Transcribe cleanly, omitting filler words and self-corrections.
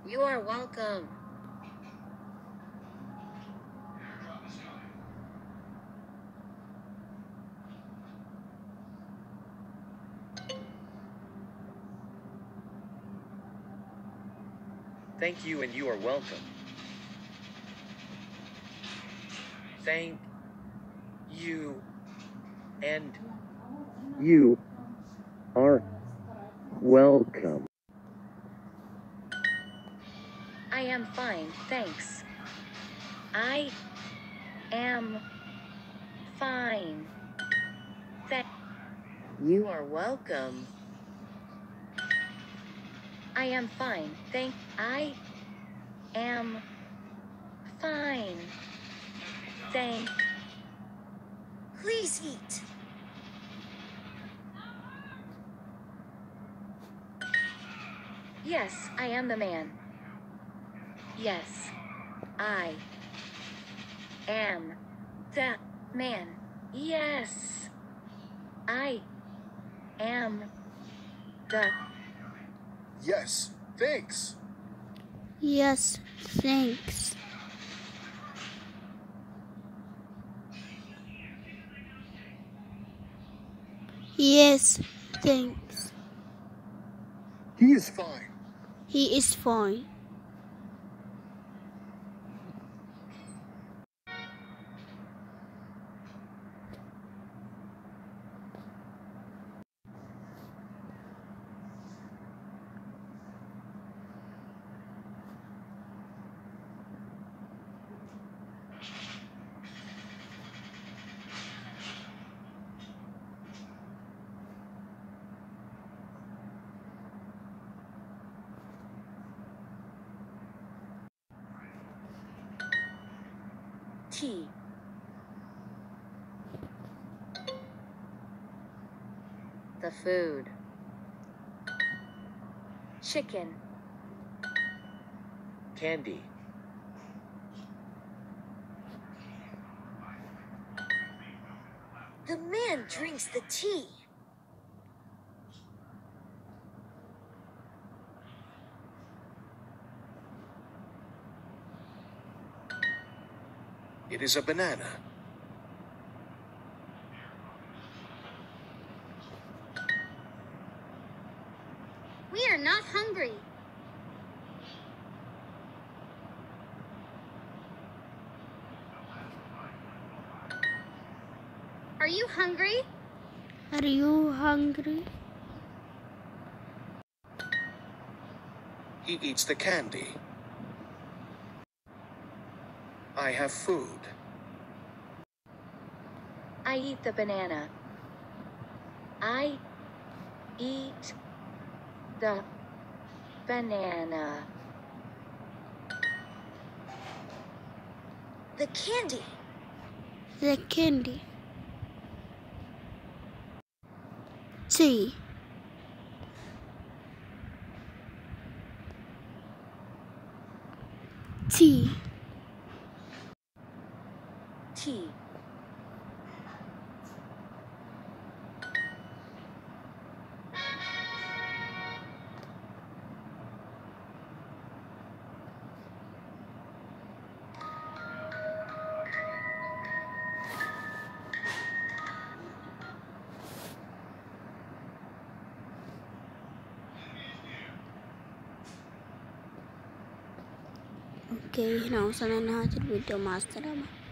You are welcome. Thank you and you are welcome. Thank you and you are welcome. I am fine, thanks. I am fine. You are welcome. I am fine, I am fine. Thank. Please eat. Yes, I am the man. Yes, I am the man. Yes, I am the. Yes, thanks. Yes, thanks. Yes, thanks. He is fine. He is fine. Tea. The food. Chicken. Candy. The man drinks the tea. It is a banana. We are not hungry. Are you hungry? Are you hungry? He eats the candy. I have food. I eat the banana. I eat the banana. The candy. The candy. Tea. Tea. Tea. Okay, now sana na video master ama.